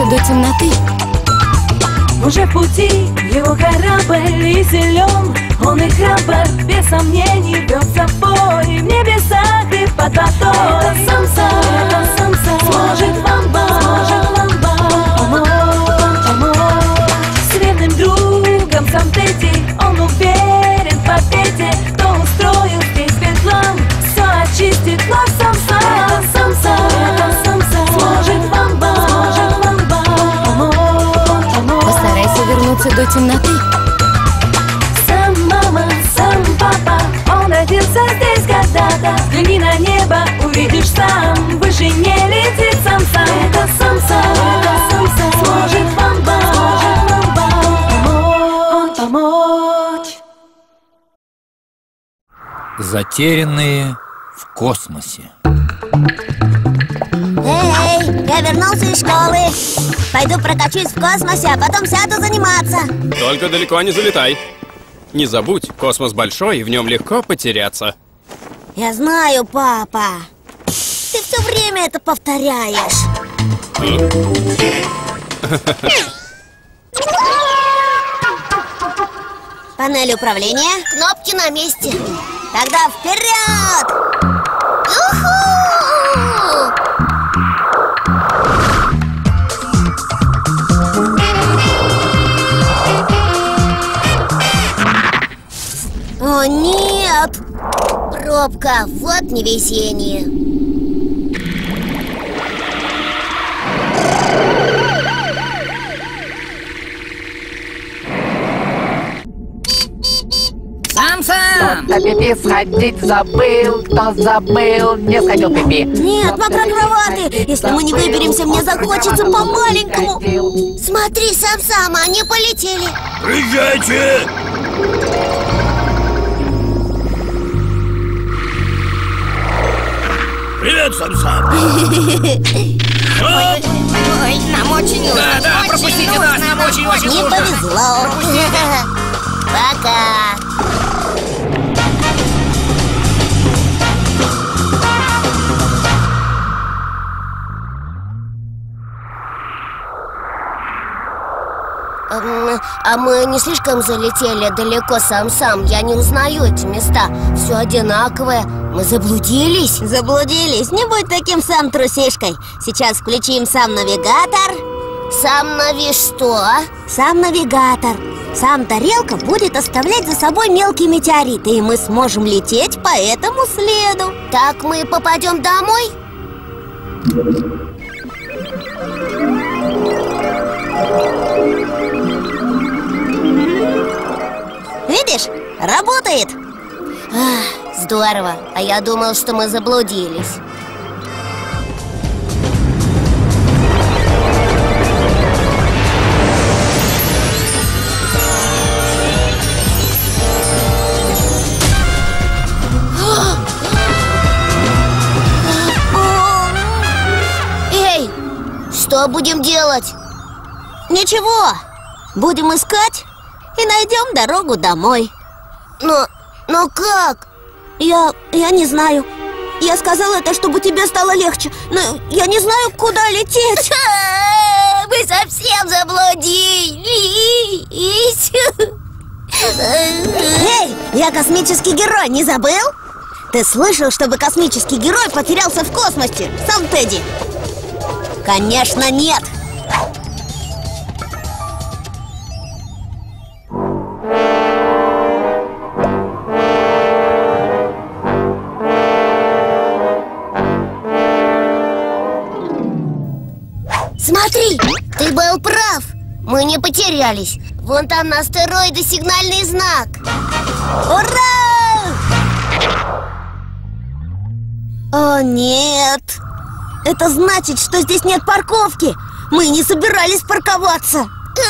вернуться до темноты. Уже в пути его корабль и силен, он и храбр, без сомнений, вел с собой в небесах и под водой. Это Самсон сможет вам помочь. С верным другом сам Тедди, он уверен в победе. Кто устроил здесь бедлам, все очистит наш Самсон. Это Самсон сможет вам помочь. Постарайся вернуться до темноты. Сам мама, сам папа, он родился здесь когда-то. Взгляни на небо, увидишь сам, выше не летит Самсон. Это Самсон сможет вам помочь. Затерянные в космосе. Эй, я вернулся из школы. Пойду прокачусь в космосе, а потом сяду заниматься. Только далеко не залетай. Не забудь, космос большой, и в нем легко потеряться. Я знаю, папа. Ты все время это повторяешь. Панель управления. Кнопки на месте. Тогда вперед! Уху! О, нет! Пробка, вот невезение. Самсон! Кто пипи сходить забыл, кто забыл, не сходил пипи. Нет, мокрокроватый, если мы не выберемся, мне захочется по-маленькому. Смотри, Самсам, они полетели. Приезжайте! Привет, Самсам! Ой, нам очень нужно. Да, пропустите нас, нам очень-очень Не нужно. повезло. Пока. А мы не слишком залетели далеко, Самсам? Я не узнаю эти места. Все одинаковое. Мы заблудились? Заблудились. Не будь таким сам трусишкой. Сейчас включим сам навигатор. Сам нави что? Сам навигатор. Сам тарелка будет оставлять за собой мелкие метеориты, и мы сможем лететь по этому следу. Так мы попадем домой? Видишь, работает. Здорово, а я думал, что мы заблудились. Эй, что будем делать? Ничего, будем искать и найдем дорогу домой. Но как? Я не знаю. Я сказала это, чтобы тебе стало легче. Но я не знаю, куда лететь. Мы совсем заблудились. Эй, я космический герой, не забыл? Ты слышал, чтобы космический герой потерялся в космосе, сам Тедди? Конечно, нет. Смотри, ты был прав. Мы не потерялись. Вон там на астероиде сигнальный знак. Ура! О, нет. Это значит, что здесь нет парковки. Мы не собирались парковаться.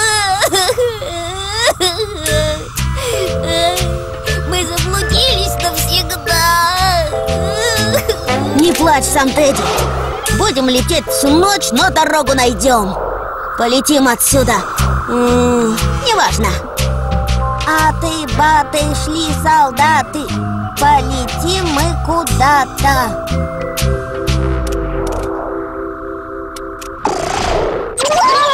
Мы заблудились навсегда. Не плачь, сам Тедди. Будем лететь всю ночь, но дорогу найдем. Полетим отсюда. Неважно. Аты-баты шли солдаты. Полетим мы куда-то.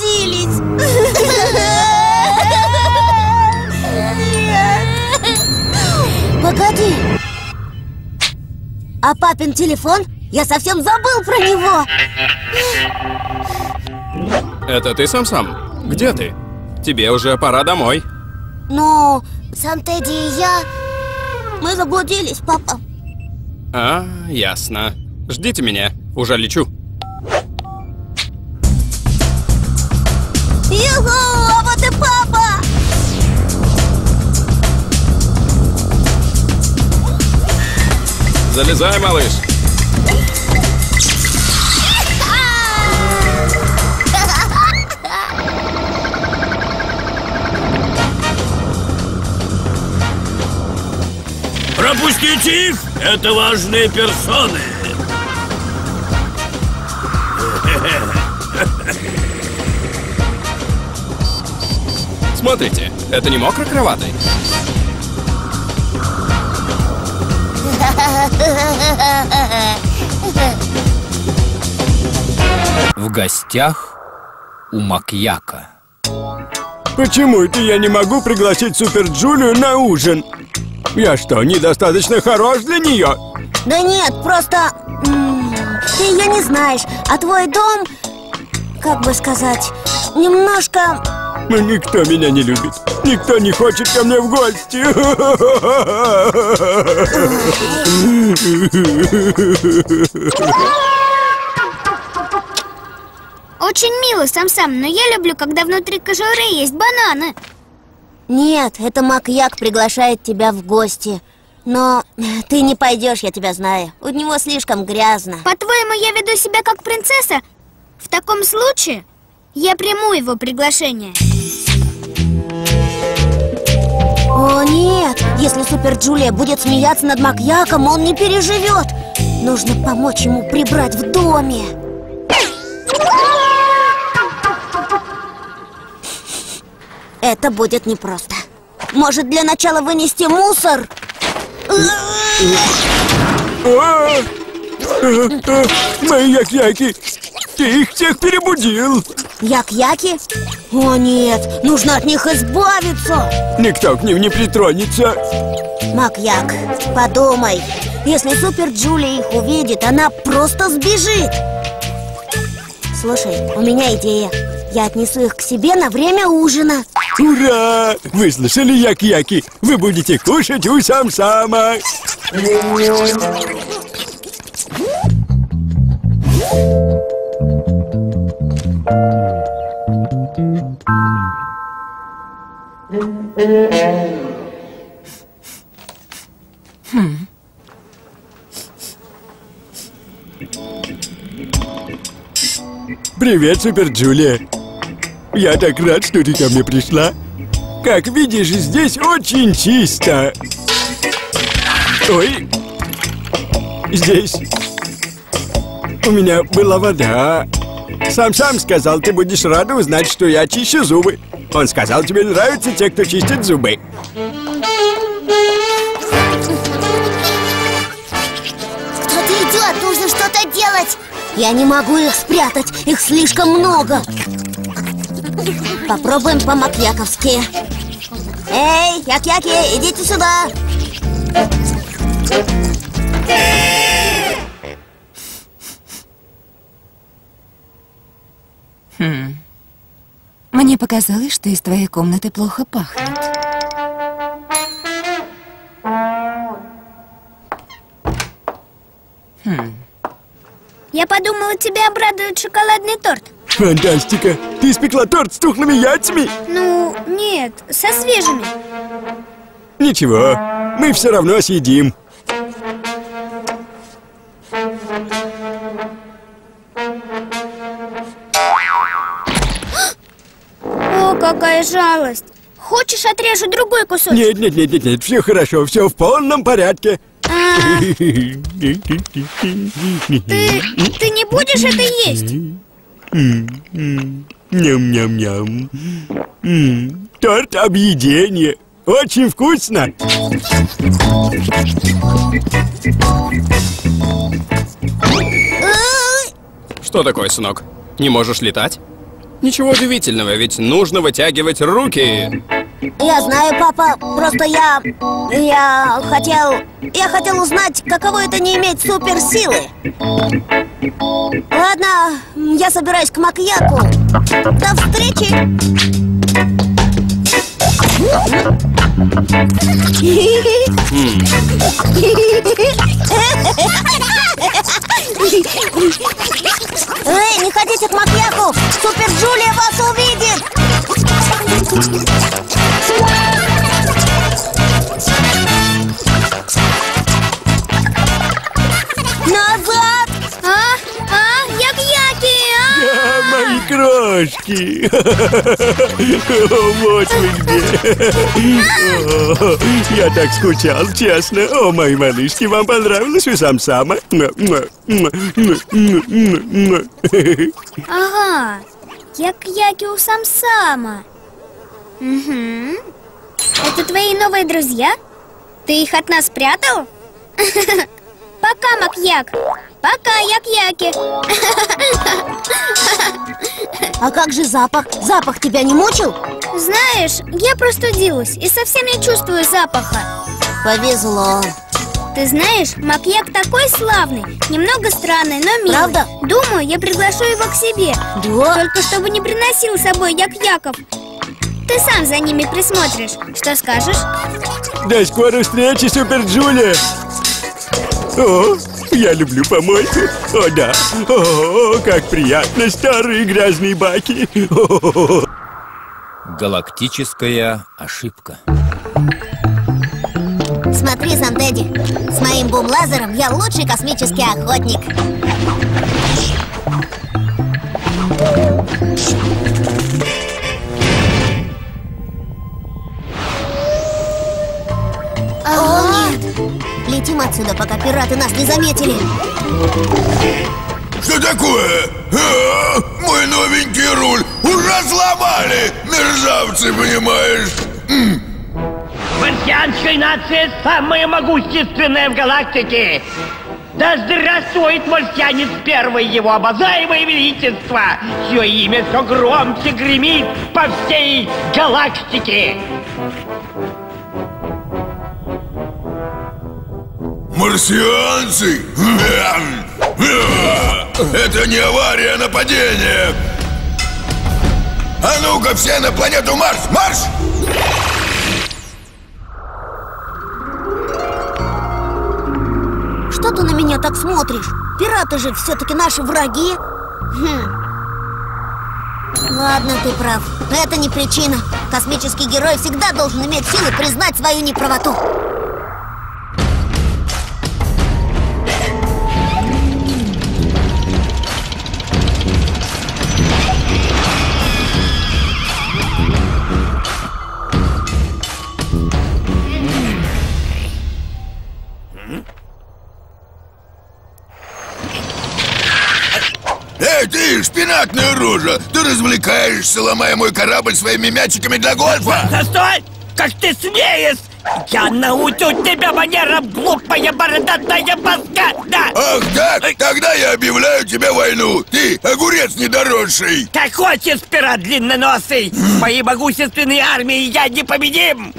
заблудились. Погоди. А папин телефон? Я совсем забыл про него. Это ты, Сам-Сам? Где ты? Тебе уже пора домой. Ну, сам Тедди и я... Мы заблудились, папа. А, ясно. Ждите меня, уже лечу. Юху, а вот и папа! Залезай, малыш. Пропустите их! Это важные персоны! Смотрите, это не мокро-кроватый? В гостях у Макьяка. Почему это я не могу пригласить Супер Джулию на ужин? Я что, недостаточно хорош для нее? Да нет, просто... ты ее не знаешь, а твой дом, как бы сказать, немножко... Но никто меня не любит. Никто не хочет ко мне в гости. Очень мило, Сам-Сам, но я люблю, когда внутри кожуры есть бананы. Нет, это Макьяк приглашает тебя в гости. Но ты не пойдешь, я тебя знаю. У него слишком грязно. По-твоему, я веду себя как принцесса? В таком случае я приму его приглашение. О нет, если Супер Джулия будет смеяться над Макьяком, он не переживет. Нужно помочь ему прибрать в доме. Это будет непросто. Может, для начала вынести мусор? Мои як-яки! Ты их всех перебудил! Як-яки? О нет, нужно от них избавиться. Никто к ним не притронется. Макьяк, подумай. Если Супер Джулия их увидит, она просто сбежит. Слушай, у меня идея. Я отнесу их к себе на время ужина. Ура! Вы слышали, як-яки? Вы будете кушать у Сам-Сама. Привет, Супер Джулия. Я так рад, что ты ко мне пришла. Как видишь, здесь очень чисто. Ой. Здесь у меня была вода. Сам-Сам сказал, ты будешь рада узнать, что я чищу зубы. Он сказал, тебе нравятся те, кто чистит зубы. Кто-то идет, нужно что-то делать. Я не могу их спрятать, их слишком много. Попробуем по-макьяковски. Эй, як-яки, идите сюда. Мне показалось, что из твоей комнаты плохо пахнет. Я подумала, тебя обрадует шоколадный торт. Фантастика! Ты испекла торт с тухлыми яйцами? Ну, нет, со свежими. Ничего, мы все равно съедим. О, какая жалость. Хочешь, отрежу другой кусочек? Нет, все хорошо, все в полном порядке. Ты не будешь это есть? Ням-ням-ням. Торт объедение. Очень вкусно. Что такое, сынок? Не можешь летать? Ничего удивительного, ведь нужно вытягивать руки. Я знаю, папа, просто я хотел узнать, каково это не иметь суперсилы. Ладно, я собираюсь к Макьяку. До встречи! Эй, не ходите к Макьяку! Супер Джулия вас увидит! Назад! Як-яки! Мои крошки! Вот вы где! Я так скучал, честно. О, мои малышки, вам понравилось у Сам-Сама? Ага, як-яки у Сам-Сама. Угу. Это твои новые друзья? Ты их от нас спрятал? Пока, Макьяк. Пока, як-яки. А как же запах? Запах тебя не мучил? Знаешь, я простудилась и совсем не чувствую запаха. Повезло. Ты знаешь, Макьяк такой славный, немного странный, но милый. Правда? Думаю, я приглашу его к себе. Да? Только чтобы не приносил с собой як-яков. Ты сам за ними присмотришь. Что скажешь? До скорой встречи, Супер Джулия! О, я люблю помойку. О, да. О, как приятно, старые грязные баки. О-о-о. Галактическая ошибка. Смотри, Сан-Тедди, с моим бум-лазером я лучший космический охотник. О, нет! Летим отсюда, пока пираты нас не заметили. Что такое? Мой новенький руль уже сломали! Мерзавцы, понимаешь? Марсианская нация самая могущественная в галактике! Да здравствует марсианец первый, его обожаемое величество! Чье имя все громче гремит по всей галактике! Марсианцы? Это не авария, а нападение! А ну-ка все на планету Марс! Марш! Что ты на меня так смотришь? Пираты же все-таки наши враги. Ладно, ты прав. Это не причина. Космический герой всегда должен иметь силы признать свою неправоту. Эй, ты, шпинатная рожа! Ты развлекаешься, ломая мой корабль своими мячиками для гольфа! Застой! Как ты смеешь! Я научу тебя манерам, глупая бородатая башка! Да! Ах так? Тогда я объявляю тебе войну! Ты, огурец недоросший! Как хочешь, пират длинноносый! В моей могущественной армии я непобедим!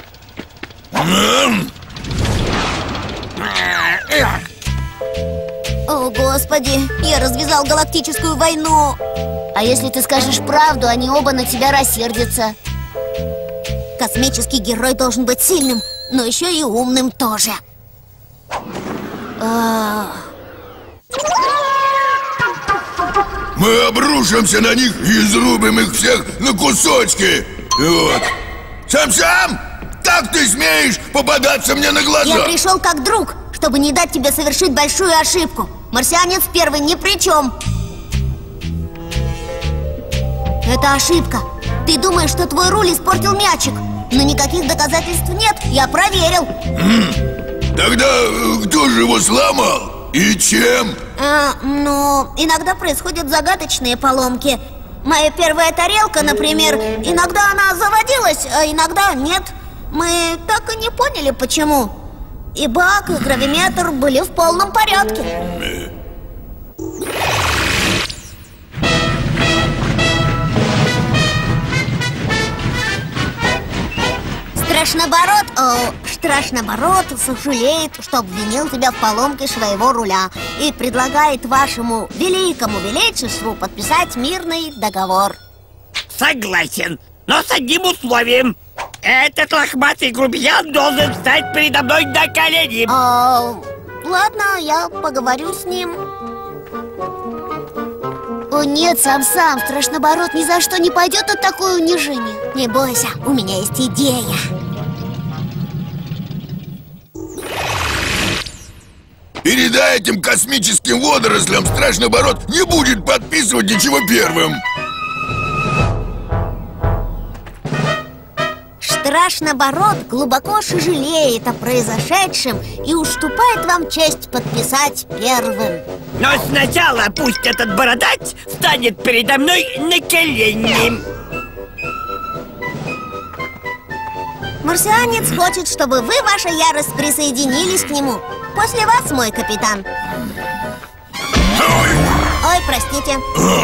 О, Господи, я развязал галактическую войну. А если ты скажешь правду, они оба на тебя рассердятся. Космический герой должен быть сильным, но еще и умным тоже. Мы обрушимся на них и изрубим их всех на кусочки. Вот. Сам-сам! Как ты смеешь попадаться мне на глаза? Я пришел как друг, чтобы не дать тебе совершить большую ошибку. Марсианец первый ни при чем. Это ошибка. Ты думаешь, что твой руль испортил мячик, но никаких доказательств нет, я проверил. Тогда кто же его сломал? И чем? Ну, иногда происходят загадочные поломки. Моя первая тарелка, например, иногда она заводилась, а иногда нет. Мы так и не поняли, почему. И бак, и гравиметр были в полном порядке. Страшноборот сожалеет, что обвинил тебя в поломке своего руля и предлагает вашему великому величеству подписать мирный договор. Согласен, но с одним условием. Этот лохматый грубиян должен встать передо мной на колени. Ладно, я поговорю с ним. О нет, Сам-Сам, Страшноборот ни за что не пойдет от такое унижение. Не бойся, у меня есть идея. Передай этим космическим водорослям, Страшноборот не будет подписывать ничего первым. Страшноборот глубоко сожалеет о произошедшем и уступает вам честь подписать первым. Но сначала пусть этот бородач станет передо мной на колени. Марсианец хочет, чтобы вы, ваша ярость, присоединились к нему. После вас, мой капитан. Ой, простите.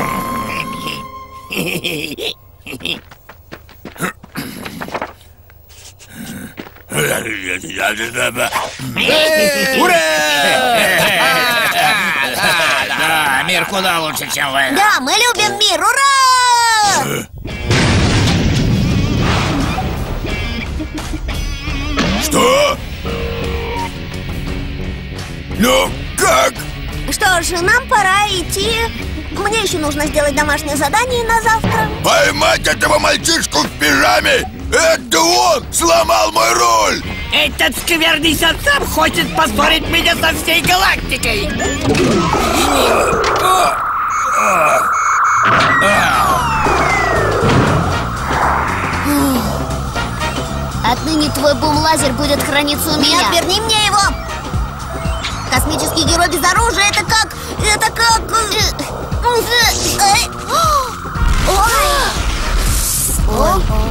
Ура! Да, мир куда лучше, чем вы. Да, мы любим мир, ура! Что? Ну, как? Что ж, нам пора идти. Мне еще нужно сделать домашнее задание на завтра. Поймать этого мальчишку в пижаме! Это он сломал мой руль! Этот скверный Сам-Сам хочет поссорить меня со всей галактикой! Отныне твой бум-лазер будет храниться у меня. Нет, верни мне его! Космический герой без оружия, это как... Ой!